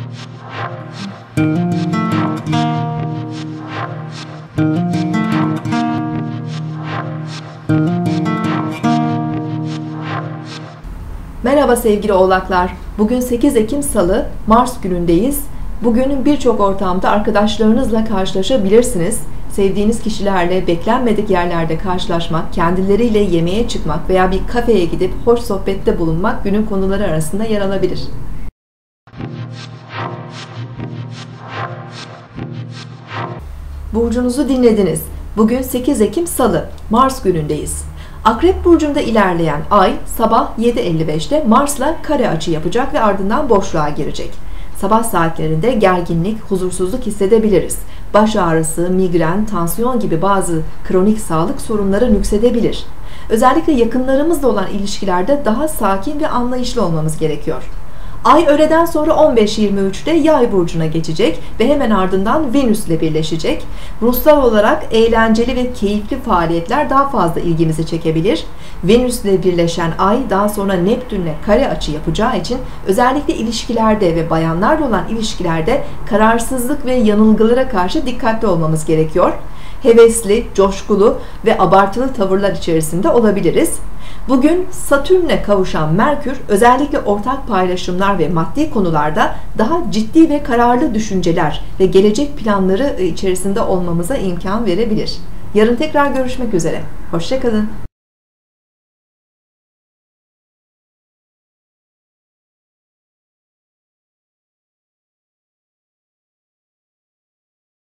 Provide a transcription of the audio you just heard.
Merhaba sevgili oğlaklar. Bugün 8 Ekim Salı, Mars günündeyiz. Bugün birçok ortamda arkadaşlarınızla karşılaşabilirsiniz. Sevdiğiniz kişilerle beklenmedik yerlerde karşılaşmak, kendileriyle yemeğe çıkmak veya bir kafeye gidip hoş sohbette bulunmak günün konuları arasında yer alabilir. Burcunuzu dinlediniz. Bugün 8 Ekim Salı, Mars günündeyiz. Akrep burcunda ilerleyen ay sabah 7:55'te Mars'la kare açı yapacak ve ardından boşluğa girecek. Sabah saatlerinde gerginlik, huzursuzluk hissedebiliriz. Baş ağrısı, migren, tansiyon gibi bazı kronik sağlık sorunları nüksedebilir. Özellikle yakınlarımızla olan ilişkilerde daha sakin ve anlayışlı olmamız gerekiyor. Ay öğleden sonra 15:23'te Yay burcuna geçecek ve hemen ardından Venüs ile birleşecek. Ruhsal olarak eğlenceli ve keyifli faaliyetler daha fazla ilgimizi çekebilir. Venüs ile birleşen Ay daha sonra Neptün'le kare açı yapacağı için özellikle ilişkilerde ve bayanlarla olan ilişkilerde kararsızlık ve yanılgılara karşı dikkatli olmamız gerekiyor. Hevesli, coşkulu ve abartılı tavırlar içerisinde olabiliriz. Bugün Satürn'le kavuşan Merkür özellikle ortak paylaşımlar ve maddi konularda daha ciddi ve kararlı düşünceler ve gelecek planları içerisinde olmamıza imkan verebilir. Yarın tekrar görüşmek üzere. Hoşça kalın.